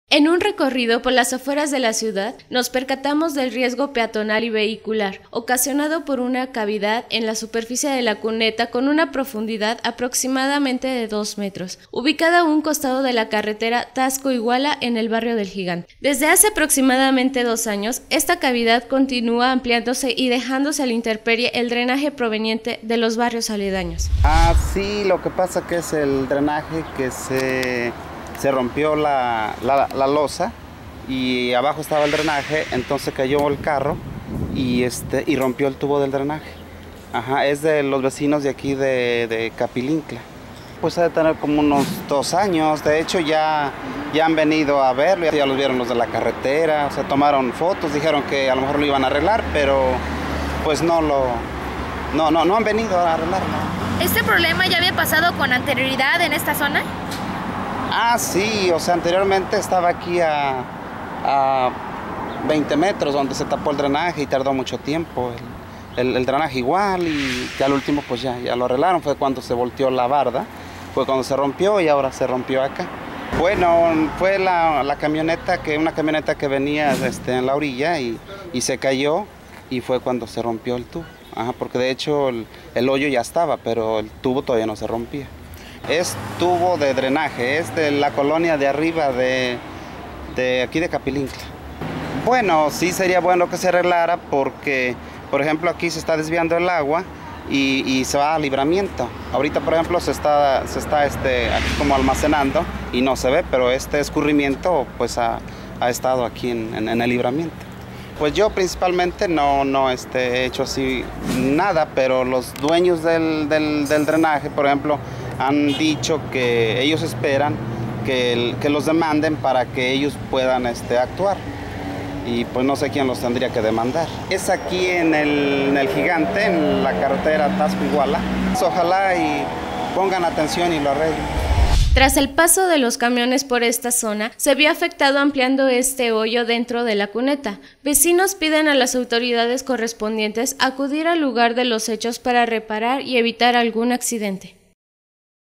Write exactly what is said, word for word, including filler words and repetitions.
En un recorrido por las afueras de la ciudad, nos percatamos del riesgo peatonal y vehicular, ocasionado por una cavidad en la superficie de la cuneta con una profundidad aproximadamente de dos metros, ubicada a un costado de la carretera Taxco-Iguala en el barrio del Gigante. Desde hace aproximadamente dos años, esta cavidad continúa ampliándose y dejándose a la intemperie el drenaje proveniente de los barrios aledaños. Ah, sí, lo que pasa que es el drenaje que se... se rompió la, la, la losa y abajo estaba el drenaje, entonces cayó el carro y, este, y rompió el tubo del drenaje. Ajá, es de los vecinos de aquí de, de Capilincla. Pues ha de tener como unos dos años, de hecho ya, ya han venido a verlo, ya lo vieron los de la carretera, se tomaron fotos, dijeron que a lo mejor lo iban a arreglar, pero pues no lo, no, no, no han venido a arreglarlo. ¿Este problema ya había pasado con anterioridad en esta zona? Ah, sí, o sea, anteriormente estaba aquí a, a veinte metros donde se tapó el drenaje y tardó mucho tiempo. El, el, el drenaje igual y ya al último pues ya, ya lo arreglaron, fue cuando se volteó la barda, fue cuando se rompió y ahora se rompió acá. Bueno, fue la, la camioneta, que, una camioneta que venía este, en la orilla y, y se cayó y fue cuando se rompió el tubo. Ajá, porque de hecho el, el hoyo ya estaba, pero el tubo todavía no se rompía. Es tubo de drenaje, es de la colonia de arriba de, de aquí de Capilincla. Bueno, sí sería bueno que se arreglara porque, por ejemplo, aquí se está desviando el agua y, y se va a libramiento. Ahorita, por ejemplo, se está, se está este, aquí como almacenando y no se ve, pero este escurrimiento pues ha, ha estado aquí en, en, en el libramiento. Pues yo principalmente no, no este, he hecho así nada, pero los dueños del, del, del drenaje, por ejemplo, han dicho que ellos esperan que, el, que los demanden para que ellos puedan este, actuar. Y pues no sé quién los tendría que demandar. Es aquí en el, en el Gigante, en la carretera Taxco-Iguala. Ojalá y pongan atención y lo arreglen. Tras el paso de los camiones por esta zona, se vio afectado ampliando este hoyo dentro de la cuneta. Vecinos piden a las autoridades correspondientes acudir al lugar de los hechos para reparar y evitar algún accidente.